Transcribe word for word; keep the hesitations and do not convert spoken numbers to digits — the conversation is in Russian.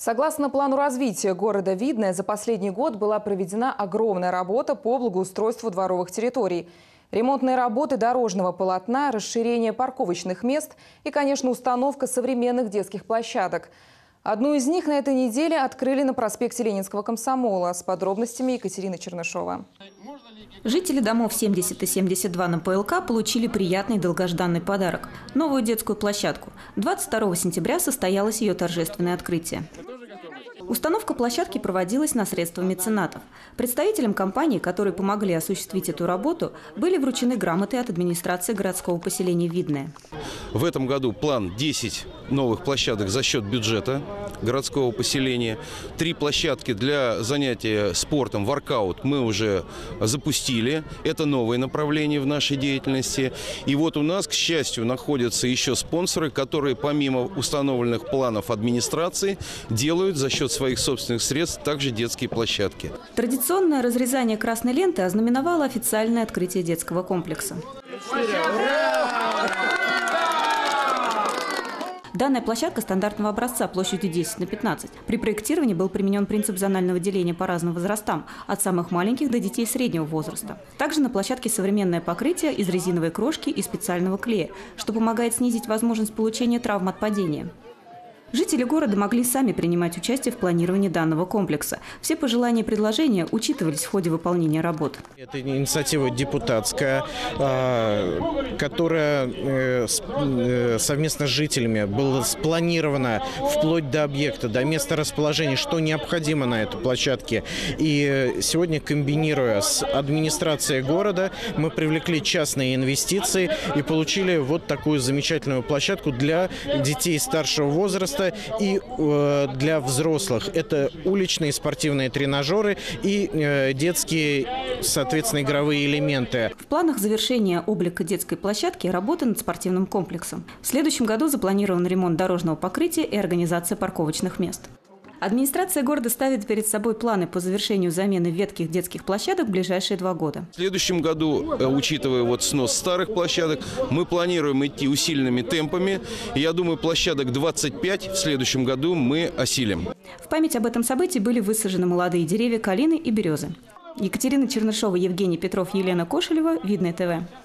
Согласно плану развития города Видное, за последний год была проведена огромная работа по благоустройству дворовых территорий. Ремонтные работы дорожного полотна, расширение парковочных мест и, конечно, установка современных детских площадок. Одну из них на этой неделе открыли на проспекте Ленинского комсомола. С подробностями Екатерина Чернышова. Жители домов семьдесят и семьдесят два на ПЛК получили приятный долгожданный подарок – новую детскую площадку. двадцать второго сентября состоялось ее торжественное открытие. Установка площадки проводилась на средства меценатов. Представителям компаний, которые помогли осуществить эту работу, были вручены грамоты от администрации городского поселения Видное. В этом году план десять новых площадок за счет бюджета городского поселения. Три площадки для занятия спортом, воркаут мы уже запустили. Это новое направление в нашей деятельности. И вот у нас, к счастью, находятся еще спонсоры, которые помимо установленных планов администрации делают за счет своих собственных средств также детские площадки. Традиционное разрезание красной ленты ознаменовало официальное открытие детского комплекса. Данная площадка стандартного образца площадью десять на пятнадцать. При проектировании был применен принцип зонального деления по разным возрастам, от самых маленьких до детей среднего возраста. Также на площадке современное покрытие из резиновой крошки и специального клея, что помогает снизить возможность получения травм от падения. Жители города могли сами принимать участие в планировании данного комплекса. Все пожелания и предложения учитывались в ходе выполнения работ. Это инициатива депутатская, которая совместно с жителями была спланирована вплоть до объекта, до места расположения, что необходимо на этой площадке. И сегодня, комбинируя с администрацией города, мы привлекли частные инвестиции и получили вот такую замечательную площадку для детей старшего возраста и э, для взрослых. Это уличные спортивные тренажеры и э, детские, соответственно, игровые элементы. В планах завершения облика детской площадки работа над спортивным комплексом. В следующем году запланирован ремонт дорожного покрытия и организация парковочных мест. Администрация города ставит перед собой планы по завершению замены ветхих детских площадок в ближайшие два года. В следующем году, учитывая вот снос старых площадок, мы планируем идти усиленными темпами. И я думаю, площадок двадцать пять в следующем году мы осилим. В память об этом событии были высажены молодые деревья калины и березы. Екатерина Чернышова, Евгений Петров, Елена Кошелева, Видное ТВ.